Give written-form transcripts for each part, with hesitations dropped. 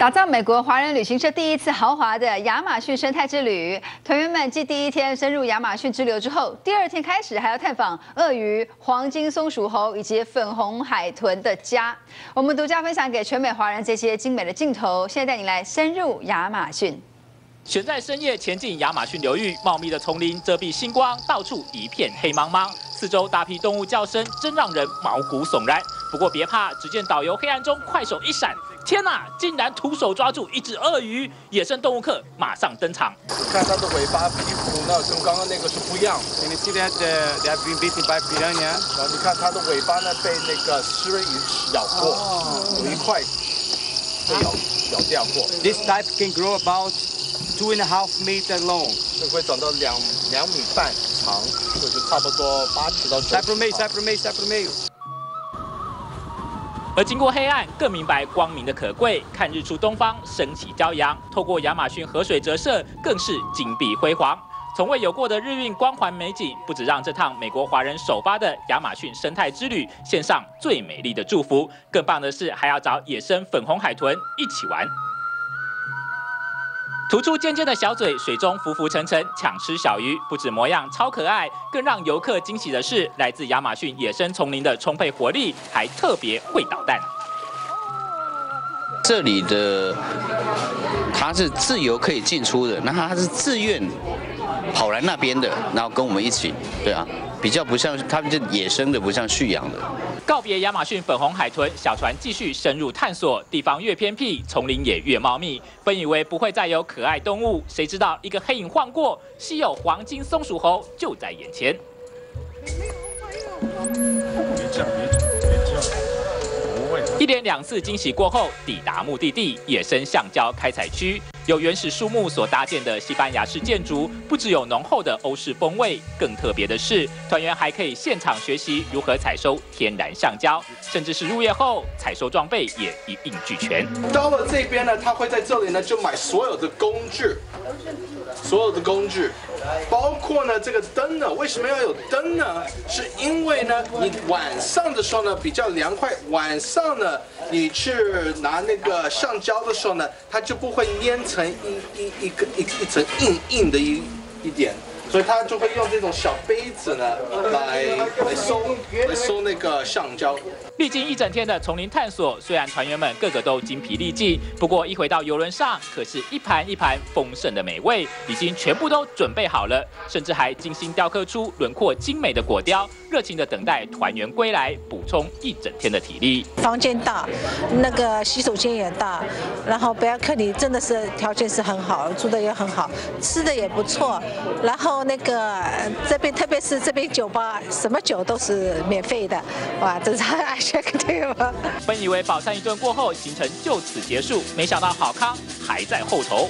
打造美国华人旅行社第一次豪华的亚马逊生态之旅，团员们继第一天深入亚马逊之流之后，第二天开始还要探访鳄鱼、黄金松鼠猴以及粉红海豚的家。我们独家分享给全美华人这些精美的镜头，现在带你来深入亚马逊。 选在深夜前进亚马逊流域，茂密的丛林遮蔽星光，到处一片黑茫茫，四周大批动物叫声，真让人毛骨悚然。不过别怕，只见导游黑暗中快手一闪，天哪，竟然徒手抓住一只鳄鱼！野生动物课马上登场。 看它的尾巴皮肤呢，跟刚刚那个是不一样。 Can you see that they have been bitten by piranha? 然后你看它的尾巴呢，被那个食人鱼咬过，有一块被咬掉过。 This type can grow about 2.5 meters long. 这会长到2米半长，就是差不多80到90。 而经过黑暗，更明白光明的可贵。看日出东方，升起骄阳，透过亚马逊河水折射，更是金碧辉煌。从未有过的日晕光环美景，不止让这趟美国华人首发的亚马逊生态之旅献上最美丽的祝福，更棒的是还要找野生粉红海豚一起玩。 突出尖尖的小嘴，水中浮浮沉沉，抢吃小鱼，不止模样超可爱，更让游客惊喜的是，来自亚马逊野生丛林的充沛活力，还特别会捣蛋。 这里的它是自由可以进出的，那它是自愿跑来那边的，然后跟我们一起，对啊，比较不像他们就野生的，不像驯养的。 告别亚马逊粉红海豚，小船继续深入探索。地方越偏僻，丛林也越茂密。本以为不会再有可爱动物，谁知道一个黑影晃过，稀有黄金松鼠猴就在眼前。一连2次惊喜过后，抵达目的地——野生橡胶开采区。由原始树木所搭建的西班牙式建筑，不只有浓厚的欧式风味，更特别的是，团员还可以现场学习如何采收天然橡胶，甚至是入夜后采收装备也一应俱全。 到了这边呢，他会在这里呢就买所有的工具，包括呢这个灯呢，为什么要有灯呢？是因为呢你晚上的时候呢比较凉快，晚上呢你去拿那个橡胶的时候呢，它就不会粘成一层硬的一点。 所以他就会用这种小杯子呢，来收那个橡胶。 历经一整天的丛林探索，虽然团员们个个都精疲力尽，不过一回到邮轮上，可是一盘一盘丰盛的美味已经全部都准备好了，甚至还精心雕刻出轮廓精美的果雕，热情的等待团员归来，补充一整天的体力。 房间大，那个洗手间也大，然后balcony真的是条件是很好，住的也很好，吃的也不错，然后。 那个这边，特别是这边酒吧，什么酒都是免费的，哇，真是爱check对吧？ 本以为饱餐一顿过后行程就此结束，没想到好康还在后头。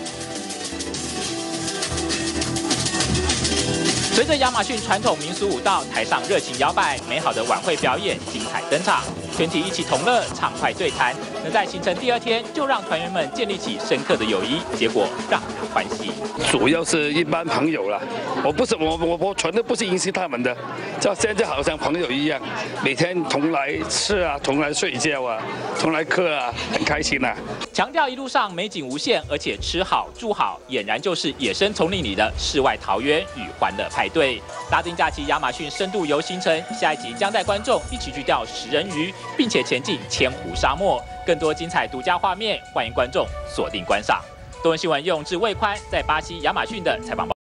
随着亚马逊传统民俗舞蹈，台上热情摇摆，美好的晚会表演精彩登场，全体一起同乐，畅快对谈。能在行程第2天就让团员们建立起深刻的友谊，结果让人欢喜。 主要是一般朋友啦，我全都不是迎合他们的，就现在好像朋友一样，每天同来吃啊，同来睡觉啊，同来客啊，很开心啊。 强调一路上美景无限，而且吃好住好，俨然就是野生丛林里的世外桃源与欢乐派对。拉丁假期亚马逊深度游行程，下一集将带观众一起去钓食人鱼，并且前进千湖沙漠。更多精彩独家画面，欢迎观众锁定观赏。多闻新闻用至魏宽在巴西亚马逊的采访报道。